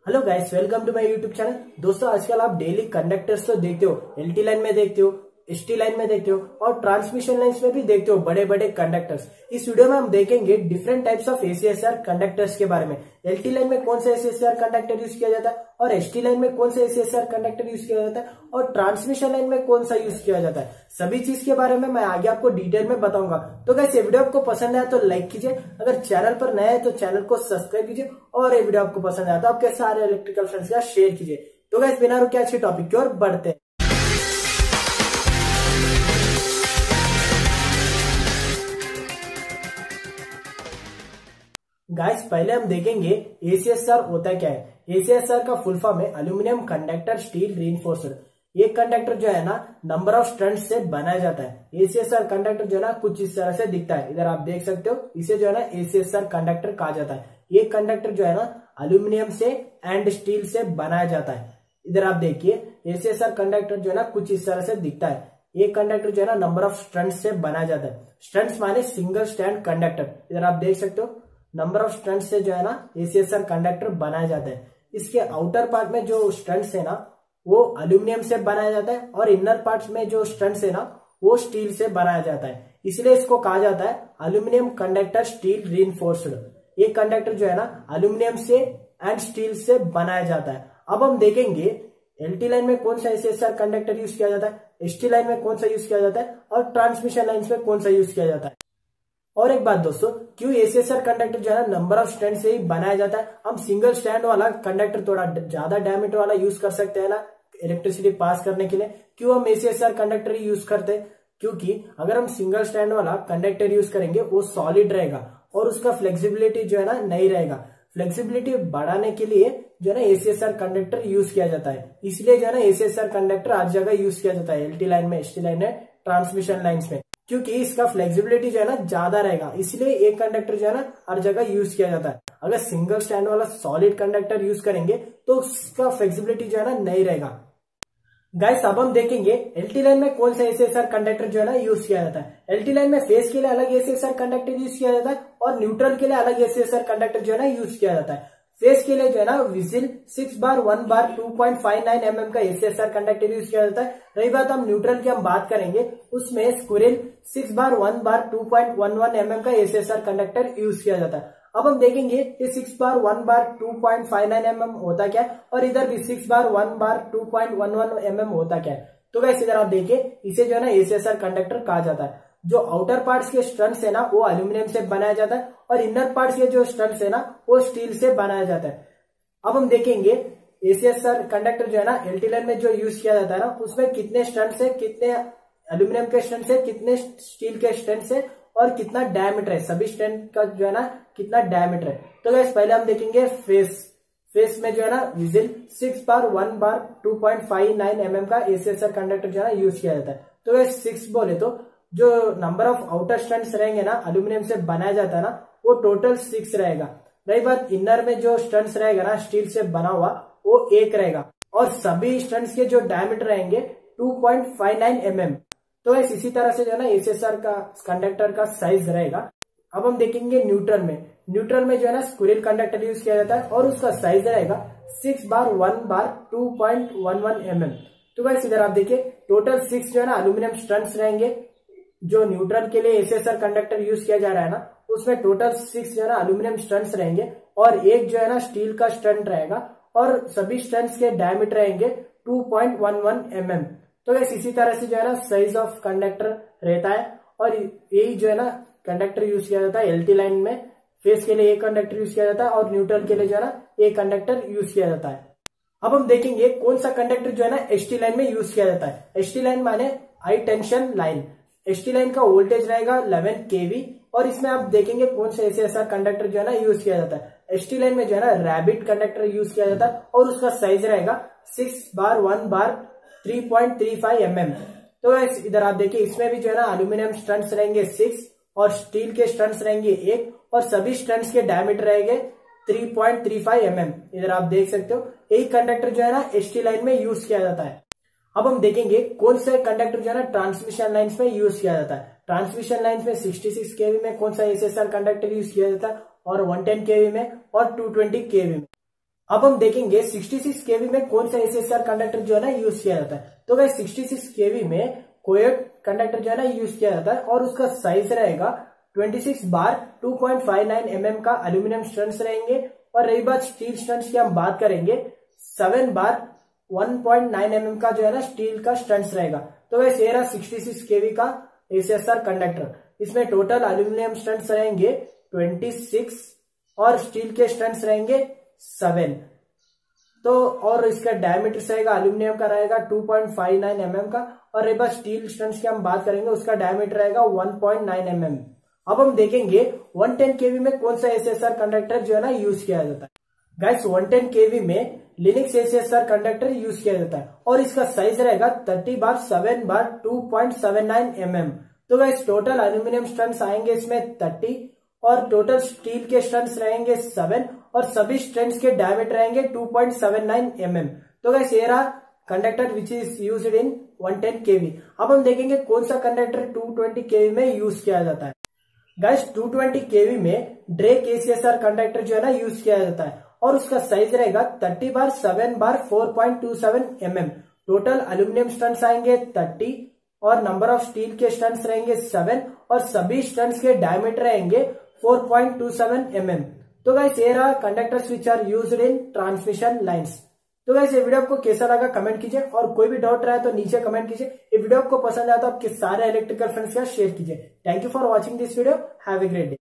Hello guys, welcome to my YouTube channel. दोस्तों, आजकल आप डेली कंडक्टर्स तो देखते हो, एलटी लाइन में देखते हो, एसटी लाइन में देखते हो और ट्रांसमिशन लाइन्स में भी देखते हो बड़े बड़े कंडक्टर्स। इस वीडियो में हम देखेंगे different types of ACSR conductors के बारे में। एलटी लाइन में कौन सा एसीएसआर कंडक्टर यूज किया जाता है और एसटी लाइन में कौन सा एसीएसआर कंडक्टर यूज किया जाता है और ट्रांसमिशन लाइन में कौन सा यूज किया जाता है। सभी चीज के बारे में मैं आगे आपको डिटेल में बताऊंगा। तो गाइस, ये वीडियो आपको पसंद आया तो लाइक कीजिए, अगर चैनल पर नया है तो चैनल को सब्सक्राइब कीजिए और ये वीडियो आपको पसंद आया तो आपके सारे इलेक्ट्रिकल फ्रेंड्स का शेयर कीजिए। तो गाइस, बिना रुके अच्छे टॉपिक की ओर बढ़ते हैं। गाइस, पहले हम देखेंगे एसीएसआर होता क्या है। एसीएसआर का फुल फॉर्म है एल्यूमिनियम कंडक्टर स्टील रीइंफोर्स्ड। ये कंडक्टर जो है ना नंबर ऑफ स्ट्रैंड से बनाया जाता है। एसीएसआर कंडक्टर जो है ना कुछ इस तरह से दिखता है, इधर आप देख सकते हो। इसे जो है ना एसीएसआर कंडक्टर कहा जाता है। ये कंडक्टर जो है ना एल्यूमिनियम से एंड स्टील से बनाया जाता है। इधर आप देखिए, एसीएसआर कंडक्टर जो है ना कुछ इस तरह से दिखता है। ये कंडक्टर जो है ना नंबर ऑफ स्ट्रैंड से बनाया जाता है। स्ट्रैंड्स माने सिंगल स्ट्रैंड कंडक्टर। इधर आप देख सकते हो, नंबर ऑफ स्ट्रैंड से जो है ना एसीएसआर कंडक्टर बनाया जाता है। इसके आउटर पार्ट में जो स्ट्रैंड्स है ना वो एल्यूमिनियम से बनाया जाता है और इनर पार्ट्स में जो स्ट्रैंड्स है ना वो स्टील से बनाया जाता है। इसलिए इसको कहा जाता है एल्यूमिनियम कंडक्टर स्टील रीइंफोर्स्ड। ये कंडक्टर जो है ना एल्यूमिनियम से एंड स्टील से बनाया जाता है। अब हम देखेंगे एलटी लाइन में कौन सा एसीएसआर कंडक्टर यूज किया जाता है, एसटी लाइन में कौन सा यूज किया जाता है और ट्रांसमिशन लाइन में कौन सा यूज किया जाता है। और एक बात दोस्तों, क्यों एसीएसआर कंडक्टर जो है ना नंबर ऑफ स्ट्रैंड से ही बनाया जाता है। हम सिंगल स्ट्रैंड वाला कंडक्टर थोड़ा ज्यादा डायमीटर वाला यूज कर सकते हैं ना इलेक्ट्रिसिटी पास करने के लिए। क्यों हम एसीएसआर कंडक्टर ही यूज करते हैं? क्योंकि अगर हम सिंगल स्ट्रैंड वाला कंडक्टर यूज करेंगे वो सॉलिड रहेगा और उसका फ्लेक्सिबिलिटी जो है ना नहीं रहेगा। फ्लेक्सिबिलिटी बढ़ाने के लिए जो है ना एसीएसआर कंडक्टर यूज किया जाता है। इसलिए जो है ना एसीएसआर कंडक्टर हर जगह यूज किया जाता है, एलटी लाइन में, एसटी लाइन में, ट्रांसमिशन लाइन्स में, क्योंकि इसका फ्लेक्सिबिलिटी जो है ना ज्यादा रहेगा। इसलिए एक कंडक्टर जो है ना हर जगह यूज किया जाता है। अगर सिंगल स्टैंड वाला सॉलिड कंडक्टर यूज करेंगे तो उसका फ्लेक्सिबिलिटी जो है ना नहीं रहेगा। गाइस, अब हम देखेंगे एलटी लाइन में कौन सा एसीएसआर कंडक्टर जो है ना यूज किया जाता है। एलटी लाइन में फेस के लिए अलग एसीएसआर कंडक्टर यूज किया जाता है और न्यूट्रल के लिए अलग एसीएसआर कंडक्टर जो है ना यूज किया जाता है। फेस के लिए जो है ना विजिल 6 बार 1 बार 2.59 mm का एसीएसआर कंडक्टर यूज किया जाता है। रही बात हम न्यूट्रल की हम बात करेंगे, उसमें स्क्विरल 6 बार 1 बार 2.11 mm का एसीएसआर कंडक्टर यूज किया जाता है। अब हम देखेंगे ये 6 बार 1 बार 2.59 mm होता क्या है और इधर भी 6 बार 1 बार 2.11 mm होता क्या है। तो गाइस, इधर आप देखिए, इसे जो है ना एसीएसआर कंडक्टर कहा जाता है। जो आउटर पार्ट्स के स्ट्रैंड्स है ना वो एल्यूमिनियम से बनाया जाता है और इनर पार्ट्स के जो स्ट्रैंड्स है ना वो स्टील से बनाया जाता है। अब हम देखेंगे एसीएसआर कंडक्टर जो है ना एलटी लाइन में जो यूज किया जाता है ना उसमें कितने स्ट्रैंड्स है, कितने एल्यूमिनियम के स्ट्रैंड्स है, कितने स्टील के स्ट्रैंड्स है और कितना डायमीटर है। सभी स्ट्रैंड का जो है ना कितना डायमीटर है। तो गाइस, पहले हम देखेंगे फेस में जो है ना विजिल 6 बार 1 बार 2.59 mm का एसीएसआर कंडक्टर जो है ना यूज किया जाता है। तो गाइस, 6 बोले तो जो नंबर ऑफ आउटर स्ट्रैंड्स रहेंगे ना एल्यूमिनियम से बनाया जाता है ना वो टोटल 6 रहेगा। रही बात इनर में जो स्ट्रैंड्स रहेगा ना स्टील से बना हुआ वो 1 रहेगा और सभी स्ट्रैंड्स के जो डायमीटर रहेंगे 2.59 mm। तो इसी तरह से जो है ना एसीएसआर का कंडक्टर का साइज रहेगा। अब हम देखेंगे न्यूट्रल में जो है ना स्क्विरल कंडक्टर यूज किया जाता है और उसका साइज रहेगा 6 बार 1 बार 2.11 mm। तो गाइस, इधर आप देखिए टोटल 6 जो है ना एल्यूमिनियम स्ट्रैंड्स रहेंगे। जो न्यूट्रल के लिए एसीएसआर कंडक्टर यूज किया जा रहा है ना उसमें टोटल 6 जो है ना एल्यूमिनियम स्ट्रैंड्स रहेंगे और एक जो है ना स्टील का स्ट्रैंड रहेगा और सभी स्ट्रैंड्स के डायमीटर रहेंगे 2.11 mm। तो गाइस, इसी तरह से जो है ना साइज ऑफ कंडक्टर रहता है और यही जो है ना कंडक्टर यूज किया जाता है एलटी लाइन में। फेस के लिए एक कंडक्टर यूज किया जाता है और न्यूट्रल के लिए जो है ना एक कंडक्टर यूज किया जाता है। अब हम देखेंगे कौन सा कंडक्टर जो है ना एसटी लाइन में यूज किया जाता है। एसटी लाइन माने high tension line. ST line का वोल्टेज रहेगा 11 kV और इसमें आप देखेंगे कौन सा एसीएसआर कंडक्टर जो है ना यूज किया जाता है। एसटी लाइन में जो है ना रैबिट कंडक्टर यूज किया जाता है और उसका साइज रहेगा 6 बार 1 बार 3.35 mm। तो इधर आप देखिए, इसमें भी जो है ना एल्यूमिनियम स्ट्रैंड्स रहेंगे 6 और स्टील के स्ट्रैंड्स रहेंगे 1 और सभी स्ट्रैंड्स के डायमीटर रहेंगे 3.35 mm। इधर आप देख सकते हो, यही कंडक्टर जो है ना एसटी लाइन में यूज किया जाता है। अब हम देखेंगे कौन से कंडक्टर जो है ना ट्रांसमिशन लाइन्स में यूज किया जाता है। ट्रांसमिशन लाइन्स में 66 kV में कौन सा एसीएसआर कंडक्टर यूज किया जाता है और 110 kV में और 220 kV में। अब हम देखेंगे 66 केवी में कौन सा एसीएसआर कंडक्टर जो है ना यूज किया जाता है। तो गाइस 66 केवी में कोयोट कंडक्टर जो है ना यूज किया जाता है और उसका साइज रहेगा 26 बार 2.59 mm का एल्यूमिनियम स्ट्रैंड्स रहेंगे। और रही बात स्टील स्ट्रैंड्स की हम बात करेंगे 7 बार 1.9 mm का जो है ना स्टील का स्ट्रैंड्स रहेगा। तो गाइस ये रहा 66 केवी का एसीएसआर कंडक्टर। इसमें टोटल एल्यूमिनियम स्ट्रैंड्स रहेंगे 26 और स्टील के स्ट्रैंड्स रहेंगे 7। तो और इसका डायमीटर रहेगा एल्यूमिनियम का रहेगा 2.59 mm का। और रही बात स्टील स्ट्रैंड्स की हम बात करेंगे उसका डायमीटर रहेगा 1.9 mm। अब हम देखेंगे 110 केवी में कौन सा एसीएसआर कंडक्टर जो है ना यूज किया जाता है। गाइस 110 केवी में लिनिक्स एसीएसआर कंडक्टर यूज किया जाता है और इसका साइज रहेगा 30 बार 7 बार 2.79 mm। तो गाइस टोटल एल्यूमिनियम स्ट्रैंड्स आएंगे इसमें 30 और टोटल स्टील के स्ट्रैंड्स रहेंगे 7 और सभी स्ट्रैंड्स के डायमीटर रहेंगे 2.79 mm। तो गाइस ये रहा conductor which is used in 110 kV. अब हम देखेंगे कौन सा कंडक्टर 220 केवी में यूज किया जाता है। गाइस 220 केवी में ड्रेक एसीएसआर कंडक्टर जो है ना यूज किया जाता है और उसका साइज रहेगा 30 बार 7 बार 4.27 mm। टोटल एल्यूमिनियम स्ट्रैंड्स आएंगे 30 और नंबर ऑफ स्टील के स्ट्रैंड्स रहेंगे 7 और सभी स्ट्रैंड्स के डायमीटर रहेंगे 4.27 mm। तो गाइस ये रहा conductors which are used in transmission lines. तो गाइस ये वीडियो आपको कैसा लगा कमेंट कीजिए और कोई भी डाउट रहा है तो नीचे कमेंट कीजिए। ये वीडियो आपको पसंद आया तो आपके सारे इलेक्ट्रिकल फ्रेंड्स के साथ शेयर कीजिए। Thank you for watching this video. Have a great day.